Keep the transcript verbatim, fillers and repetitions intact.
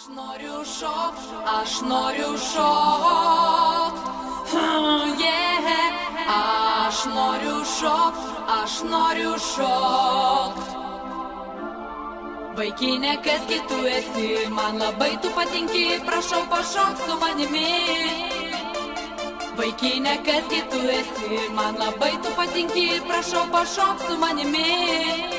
noriu šokt, aš noriu šokt, yeah. Aš noriu šokt, aš noriu šokt. Vaikinė, kasgi tu esi, man labai tu patinki, prašau pašok su manimi. Vaikinė, kasgi tu esi, man labai tu patinki, prašau pašok su manimi.